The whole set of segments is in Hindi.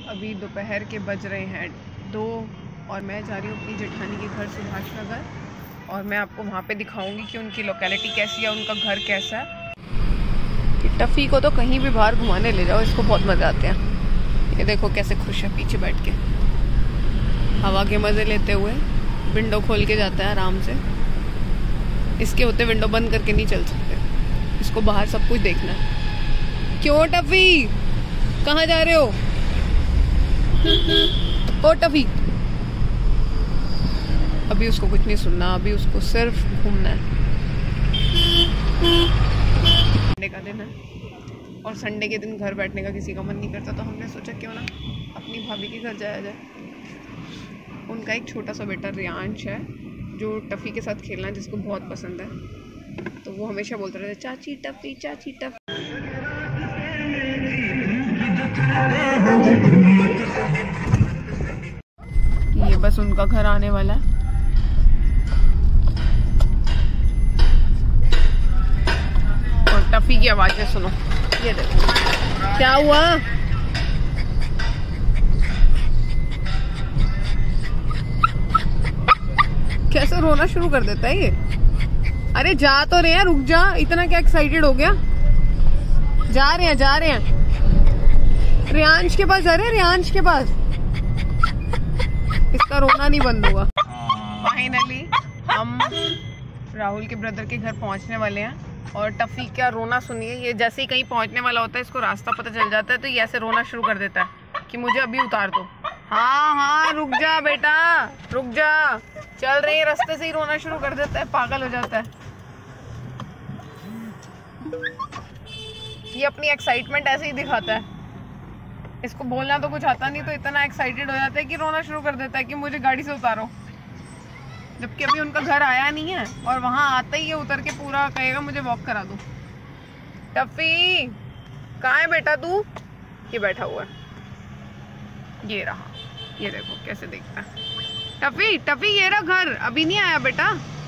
अभी दोपहर के बज रहे हैं 2 और मैं जा रही हूँ अपनी जेठानी के घर सुभाष नगर और मैं आपको वहाँ पे दिखाऊंगी कि उनकी लोकेलिटी कैसी है, उनका घर कैसा है। टफ़ी को तो कहीं भी बाहर घुमाने ले जाओ, इसको बहुत मज़े आते हैं। ये देखो कैसे खुश है पीछे बैठ के हवा के मज़े लेते हुए। विंडो खोल के जाता है आराम से, इसके होते विंडो बंद करके नहीं चल सकते, इसको बाहर सब कुछ देखना है। क्यों टफ़ी, कहाँ जा रहे हो? ओ टफ़ी, अभी उसको कुछ नहीं सुनना, अभी उसको सिर्फ घूमना है। संडे का दिन है और संडे के दिन घर बैठने का किसी का मन नहीं करता, तो हमने सोचा क्यों ना अपनी भाभी के घर जाया जाए। उनका एक छोटा सा बेटा रियांश है जो टफ़ी के साथ खेलना जिसको बहुत पसंद है, तो वो हमेशा बोलते रहते चाची टफ़ी चाची टफ़ी। ये बस उनका घर आने वाला है। और टफ़ी की आवाज़ें सुनो, ये देखो क्या हुआ। कैसे रोना शुरू कर देता है ये। अरे जा तो रहे हैं, रुक जा, इतना क्या एक्साइटेड हो गया। जा रहे हैं रियांश के पास जा रहे हैं, रियांश के पास। इसका रोना नहीं बंद होगा। फाइनली हम राहुल के ब्रदर के घर पहुंचने वाले हैं और टफ़ी क्या रोना सुनिए। ये जैसे ही कहीं पहुंचने वाला होता है इसको रास्ता पता चल जाता है, तो ये ऐसे रोना शुरू कर देता है कि मुझे अभी उतार दो। हाँ रुक जा बेटा, रुक जा, चल रही है रास्ते से ही रोना शुरू कर देता है, पागल हो जाता है। ये अपनी एक्साइटमेंट ऐसे ही दिखाता है, इसको बोलना तो कुछ आता नहीं, तो इतना एक्साइटेड हो जाता है कि रोना शुरू कर देता है कि मुझे गाड़ी से उतारो, जबकि अभी उनका घर आया नहीं है और वहां आते ही ये उतर के पूरा कहेगा मुझे वॉक करा दो। टफ़ी कहाँ है बेटा तू? ये बैठा हुआ है, ये रहा, ये देखो कैसे देखता है। टफ़ी ये रहा घर, अभी नहीं आया बेटा।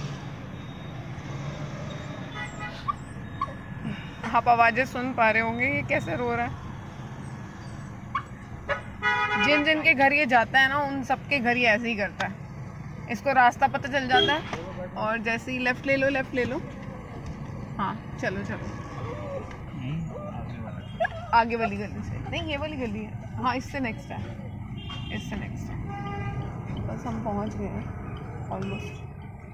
आप आवाजें सुन पा रहे होंगे ये कैसे रो रहा है। जिन जिन के घर ये जाता है ना, उन सबके घर ये ऐसे ही करता है। इसको रास्ता पता चल जाता है और जैसे ही लेफ्ट ले लो। हाँ चलो आगे वाली गली से नहीं, ये वाली गली है, हाँ इससे नेक्स्ट है। बस हम पहुंच गए हैं ऑलमोस्ट।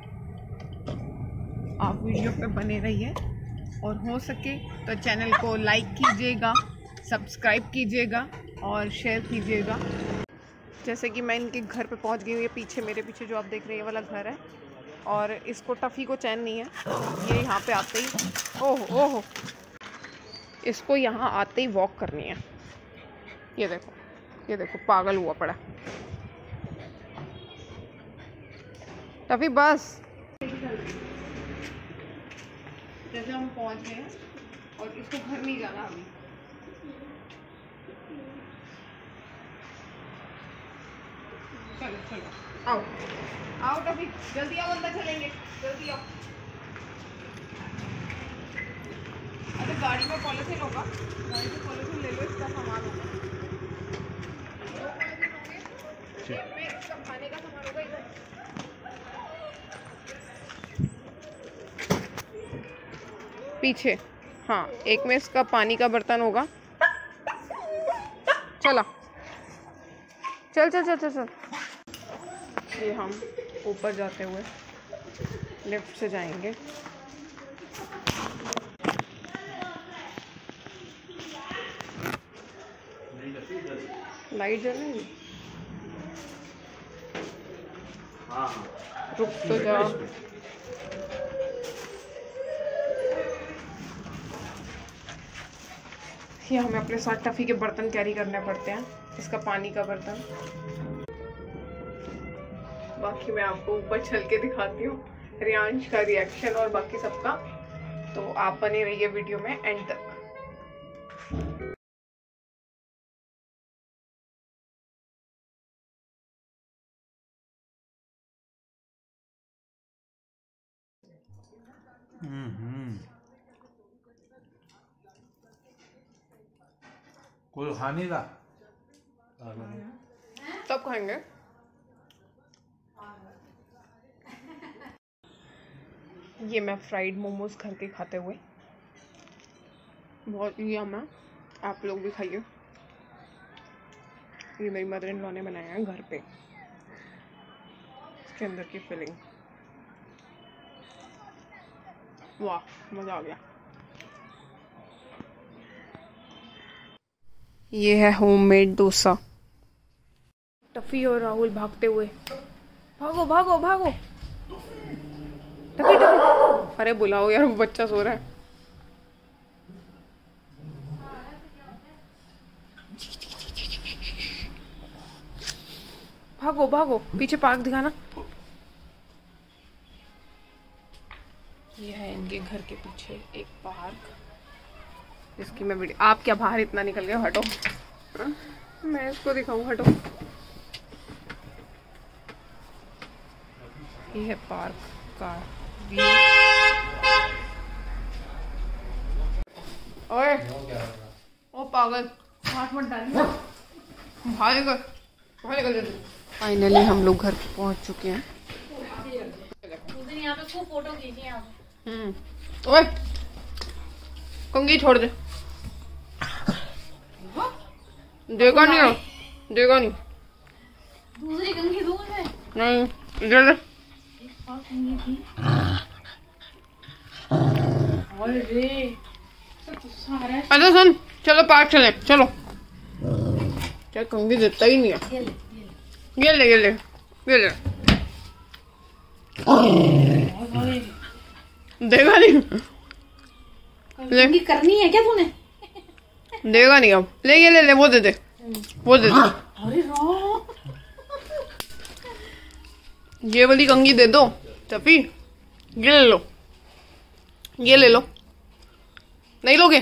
आप वीडियो पे बने रहिए और हो सके तो चैनल को लाइक कीजिएगा, सब्सक्राइब कीजिएगा और शेयर कीजिएगा। जैसे कि मैं इनके घर पे पहुंच गई हूँ। ये पीछे, मेरे पीछे जो आप देख रहे हैं, ये वाला घर है और इसको टफ़ी को चैन नहीं है। ये यहाँ पे आते ही ओहो इसको यहाँ आते ही वॉक करनी है। ये देखो पागल हुआ पड़ा। टफ़ी बस, जैसे हम पहुंच गए हैं और इसको घर नहीं जाना अभी। चलो आओ टफ़ी, जल्दी आओ, अंदर चलेंगे, जल्दी आओ। अरे गाड़ी में पॉलिथीन होगा, गाड़ी में पॉलिथीन ले लो, इसका सामान होगा, इसका खाने का सामान होगा इधर। पीछे हाँ, एक में इसका पानी का बर्तन होगा। चल ये हम ऊपर जाते हुए लेफ्ट से जाएंगे। लाइट जल रही है, रुक तो जाओ। ये हमें अपने साथ टफ़ी के बर्तन कैरी करने पड़ते हैं, इसका पानी का बर्तन। बाकी मैं आपको ऊपर चल के दिखाती हूँ रियांश का रिएक्शन और बाकी सबका, तो आप बने रहिए वीडियो में एंड तक। कोई खा नहीं रहा। तब खाएंगे। ये मैं फ्राइड मोमोज घर के खाते हुए, बहुत यम है, आप लोग भी खाइए। ये मेरी मदर इन लॉ ने बनाया है घर पे, इसके अंदर की फिलिंग, वाह मज़ा आ गया। ये है होममेड डोसा। टफी और राहुल भागते हुए, भागो भागो भागो, टफी टफी, अरे बुलाओ यार, वो बच्चा सो रहा है। भागो भागो, पीछे पार्क दिखाना। ये है इनके घर के पीछे एक पार्क, जिसकी मैं वीडियो, आप क्या बाहर इतना निकल गए, हटो। मैं इसको दिखाऊं, हटो। ये है पार्क का व्यू। ओए ओ पागल, हाथ मत डालिए, बाहर निकल, बाहर निकल जल्दी। फाइनली हम लोग घर पहुंच चुके हैं। यहाँ पे खूब फोटो खींची आप। ओए कंघी छोड़ दे, देगा नहीं हो, देगा नहीं। दूसरी कंघी दूर है नहीं, इधर दे। अरे सुन, चलो पार्क चले, चलो। क्या कंघी देता ही नहीं है। ये ले ये ले ये ले, देगा नहीं, करनी है क्या तूने? देगा नहीं अब, ले ये ले, वो दे दे, वो दे दे। अरे ये वाली कंघी दे दो टफी, ये ले लो, ये ले लो। नहीं लोगे?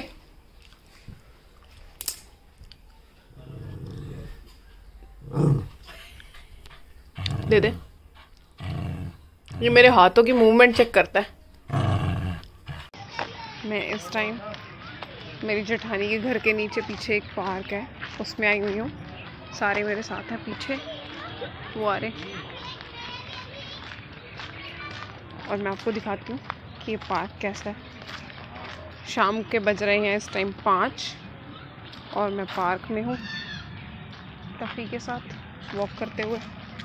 दे दे। ये मेरे हाथों की मूवमेंट चेक करता है। मैं इस टाइम मेरी जेठानी के घर के नीचे पीछे एक पार्क है, उसमें आई हुई हूँ। सारे मेरे साथ हैं पीछे, वो आ रहे, और मैं आपको दिखाती हूँ कि ये पार्क कैसा है। शाम के बज रहे हैं इस टाइम 5 और मैं पार्क में हूँ टफी के साथ वॉक करते हुए।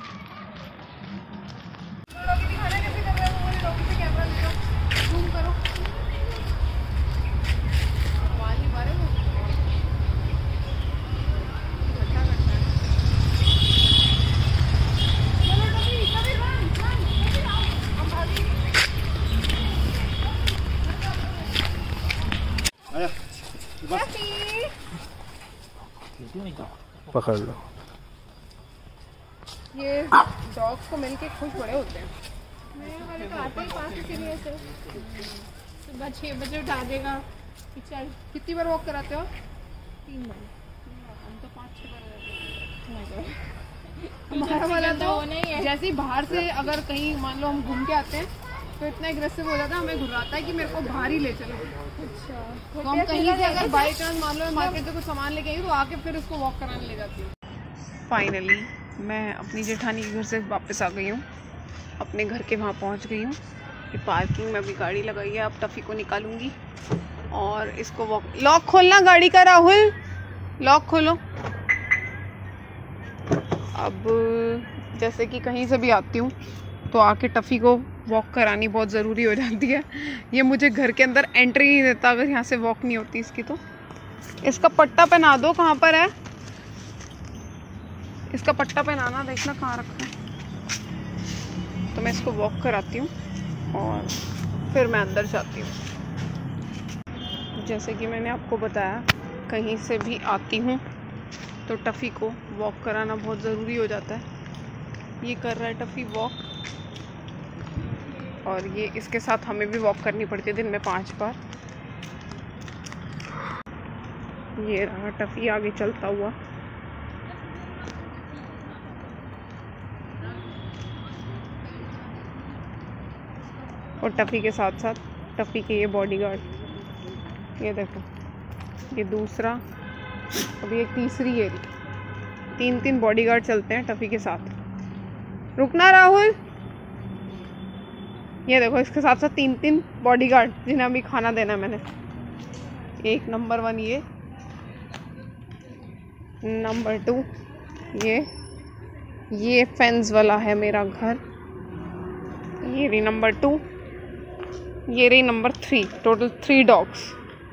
पकड़ लो। ये डॉग्स को मिलके खुश बड़े होते हैं। सुबह 6 बजे उठा देगा। चल, कितनी बार वॉक कराते हो? 3 बार। हम तो 5-6 बार। हमारा वाला तो नहीं है। जैसे ही बाहर से अगर कहीं मान लो हम घूम के आते हैं तो इतना एग्रेसिव हो जाता है, हमें घुराता है कि मेरे को बाहर ही ले चलो। अच्छा, तो हम कहीं से अगर बाई चांस मान लो मैं मार्केट से कुछ सामान लेके आई तो आके फिर उसको वॉक कराने ले जाती हूँ। फाइनली मैं अपनी जेठानी के घर से वापस आ गई हूँ, अपने घर के वहाँ पहुँच गई हूँ। ये पार्किंग में अभी गाड़ी लगाई है, अब टफी को निकालूंगी और इसको वॉक। लॉक खोलना गाड़ी का राहुल, लॉक खोलो। अब जैसे कि कहीं से भी आती हूँ तो आके टफ़ी को वॉक करानी बहुत ज़रूरी हो जाती है। ये मुझे घर के अंदर एंट्री नहीं देता अगर यहाँ से वॉक नहीं होती इसकी। तो इसका पट्टा पहना दो, कहाँ पर है इसका पट्टा पहनाना, देखना कहाँ रखा है। तो मैं इसको वॉक कराती हूँ और फिर मैं अंदर जाती हूँ। जैसे कि मैंने आपको बताया, कहीं से भी आती हूँ तो टफ़ी को वॉक कराना बहुत ज़रूरी हो जाता है। ये कर रहा है टफ़ी वॉक, और ये इसके साथ हमें भी वॉक करनी पड़ती है दिन में 5 बार। ये रहा टफ़ी आगे चलता हुआ। और टफ़ी के साथ साथ टफ़ी के ये बॉडीगार्ड, ये देखो, ये दूसरा, अभी एक तीसरी है, 3 बॉडीगार्ड चलते हैं टफी के साथ। रुकना राहुल। ये देखो इसके साथ साथ 3 बॉडीगार्ड जिन्हें अभी खाना देना है मैंने। एक नंबर 1 ये, नंबर 2 ये फेंस वाला है मेरा घर। ये रही नंबर 2, ये रही नंबर 3। Total 3 dogs.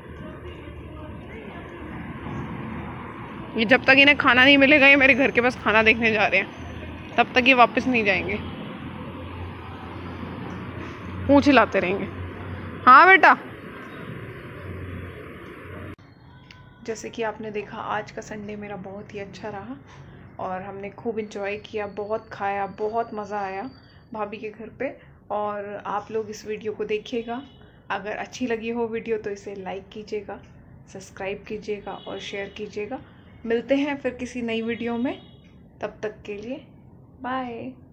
ये जब तक इन्हें खाना नहीं मिलेगा, ये मेरे घर के पास खाना देखने जा रहे हैं, तब तक ये वापस नहीं जाएंगे, पूंछ हिलाते रहेंगे। हाँ बेटा। जैसे कि आपने देखा आज का संडे मेरा बहुत ही अच्छा रहा और हमने खूब इंजॉय किया, बहुत खाया, बहुत मज़ा आया भाभी के घर पे। और आप लोग इस वीडियो को देखिएगा। अगर अच्छी लगी हो वीडियो तो इसे लाइक कीजिएगा, सब्सक्राइब कीजिएगा और शेयर कीजिएगा। मिलते हैं फिर किसी नई वीडियो में, तब तक के लिए बाय।